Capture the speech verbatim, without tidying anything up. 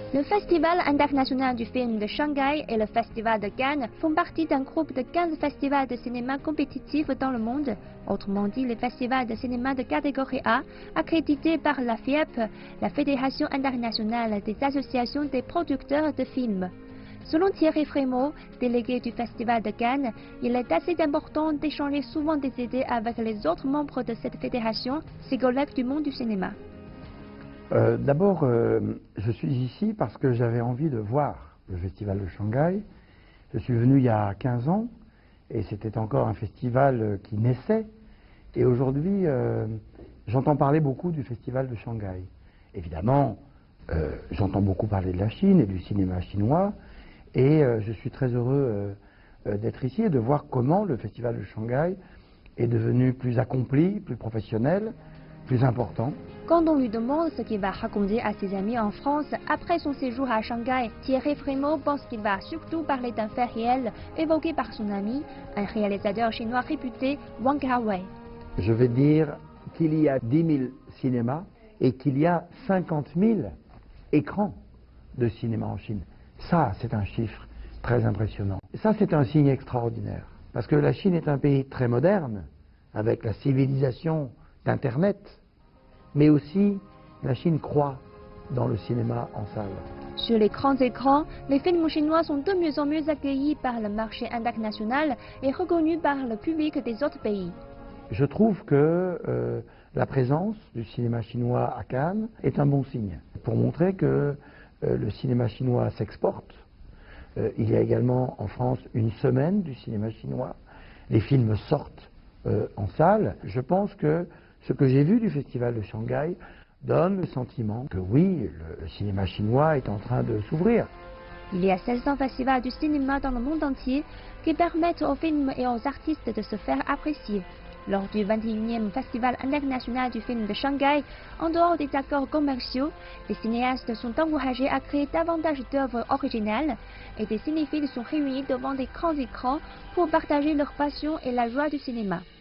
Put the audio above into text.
Le Festival international du film de Shanghai et le Festival de Cannes font partie d'un groupe de quinze festivals de cinéma compétitifs dans le monde, autrement dit les festivals de cinéma de catégorie A, accrédités par la F I E P, la Fédération internationale des associations des producteurs de films. Selon Thierry Frémaux, délégué du Festival de Cannes, il est assez important d'échanger souvent des idées avec les autres membres de cette fédération, ses collègues du monde du cinéma. Euh, D'abord, euh, je suis ici parce que j'avais envie de voir le Festival de Shanghai. Je suis venu il y a quinze ans et c'était encore un festival qui naissait. Et aujourd'hui, euh, j'entends parler beaucoup du Festival de Shanghai. Évidemment, euh, j'entends beaucoup parler de la Chine et du cinéma chinois. Et euh, je suis très heureux euh, d'être ici et de voir comment le Festival de Shanghai est devenu plus accompli, plus professionnel, plus important. Quand on lui demande ce qu'il va raconter à ses amis en France après son séjour à Shanghai, Thierry Frémaux pense qu'il va surtout parler d'un fait réel évoqué par son ami, un réalisateur chinois réputé, Wong Kar-wai. Je vais dire qu'il y a dix mille cinémas et qu'il y a cinquante mille écrans de cinéma en Chine. Ça, c'est un chiffre très impressionnant. Ça, c'est un signe extraordinaire. Parce que la Chine est un pays très moderne, avec la civilisation d'Internet, mais aussi la Chine croit dans le cinéma en salle. Sur les grands écrans, les films chinois sont de mieux en mieux accueillis par le marché international et reconnus par le public des autres pays. Je trouve que euh, la présence du cinéma chinois à Cannes est un bon signe, pour montrer que euh, le cinéma chinois s'exporte. Euh, il y a également en France une semaine du cinéma chinois. Les films sortent euh, en salle. Je pense que ce que j'ai vu du Festival de Shanghai donne le sentiment que oui, le, le cinéma chinois est en train de s'ouvrir. Il y a seize cents festivals du cinéma dans le monde entier qui permettent aux films et aux artistes de se faire apprécier. Lors du vingt et unième Festival international du film de Shanghai, en dehors des accords commerciaux, les cinéastes sont encouragés à créer davantage d'œuvres originales et des cinéphiles sont réunis devant des grands écrans pour partager leur passion et la joie du cinéma.